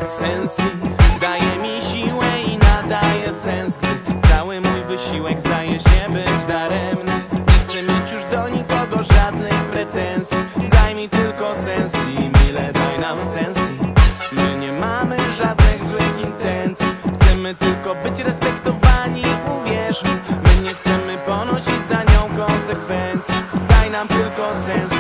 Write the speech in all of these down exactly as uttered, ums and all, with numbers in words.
Sensy daje mi siłę i nadaje sens, gdy cały mój wysiłek zdaje się być daremny. Nie chcę mieć już do nikogo żadnych pretensji. Daj mi tylko sens i mile daj nam sensy. My nie mamy żadnych złych intencji. Chcemy tylko być respektowani, uwierz mi. My nie chcemy ponosić za nią konsekwencji. Daj nam tylko sensy.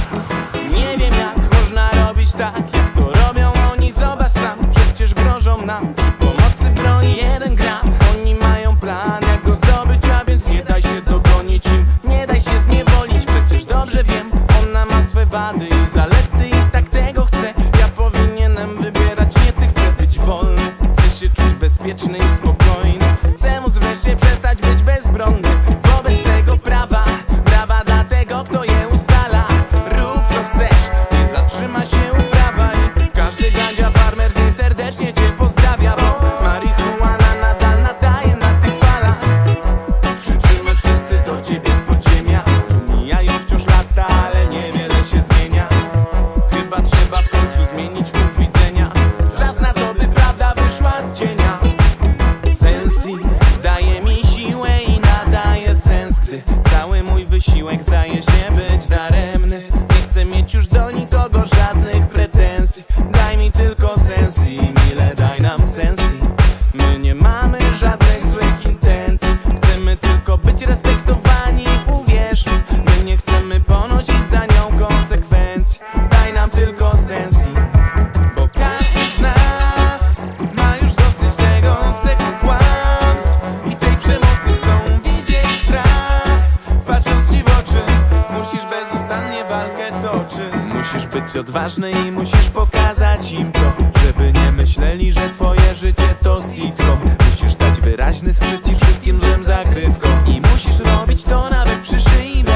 Nie wiem jak można robić tak, jak to robią oni, zobacz sam. Przecież grożą nam przy pomocy broni jeden gram. Oni mają plan jak go zdobyć, a więc nie daj się dogonić im. Nie daj się zniewolić, przecież dobrze wiem. Ona ma swe wady i zalety i tak tego chcę. Ja powinienem wybierać, nie ty, chcę być wolny. Chcę się czuć bezpieczny i spokojny. Chcę móc wreszcie przestać być bezbronny wobec tego prawa. Brawa dla tego, kto je ustala. Rób co chcesz, nie zatrzyma się uprawa. I każdy gandzia farmer z niej serdecznie cię pozdrawia, bo marihuana nadal nadaje na tych falach. Krzyczymy wszyscy do ciebie z podziemia. Mijają wciąż lata, ale niewiele się zmienia. Chyba trzeba w końcu zmienić punkt widzenia. Czas na to, by prawda wyszła z cienia. Sensy daje mi siłę i nadaje sens, gdy cały mój wysiłek zdaje się być daremny. Nie chcę mieć już do nikogo żadnych pretensji. Daj mi tylko sens i mile daj nam sensy. My nie mamy żadnych złych intencji. Chcemy tylko być respektowani, uwierz mi. My nie chcemy ponosić za nią konsekwencji. Daj nam tylko sensy. Bo każdy z nas ma już dosyć tego, z tego kłamstw i tej przemocy. Chcą widzieć strach, patrząc ci w oczy. Musisz bezustannie walkę toczyć. Musisz być odważny i musisz pokazać im to, żeby nie myśleli, że twoje życie to sitcom. Musisz dać wyraźny sprzeciw wszystkim złym zagrywkom. I musisz robić to nawet przy szyi.